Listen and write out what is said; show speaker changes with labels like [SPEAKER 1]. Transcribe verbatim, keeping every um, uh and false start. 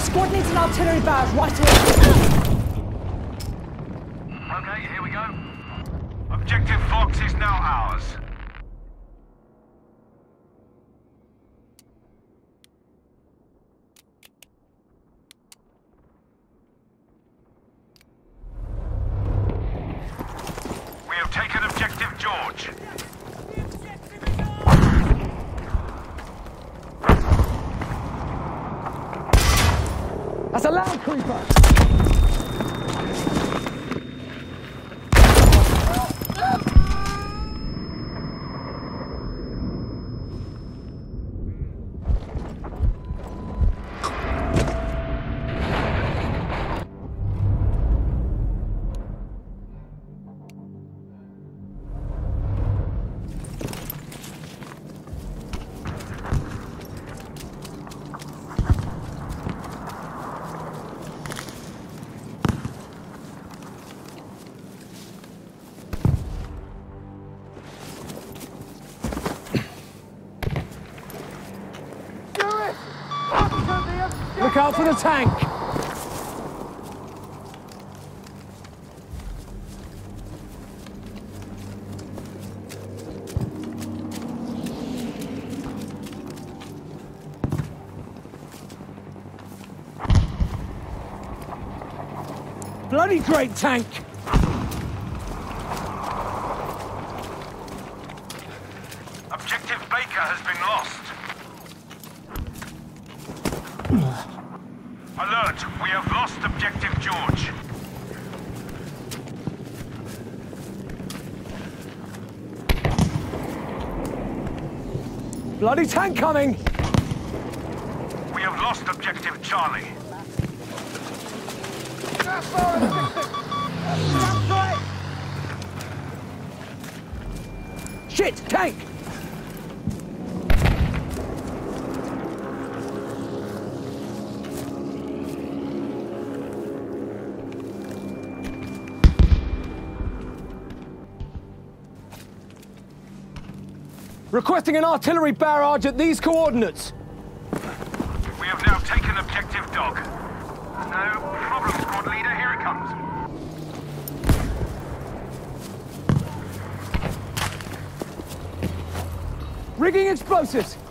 [SPEAKER 1] Squad needs an artillery barrage right away.
[SPEAKER 2] Okay, here we go. Objective Fox is now ours. We have taken Objective George.
[SPEAKER 1] That's a land creeper! Look out for the tank! Bloody great tank!
[SPEAKER 2] Objective Baker has been lost. Alert! We have lost Objective George.
[SPEAKER 1] Bloody tank coming!
[SPEAKER 2] We have lost Objective Charlie.
[SPEAKER 1] Shit! Tank! Requesting an artillery barrage at these coordinates.
[SPEAKER 2] We have now taken Objective Dog. No problem, squad leader. Here it comes.
[SPEAKER 1] Rigging explosives!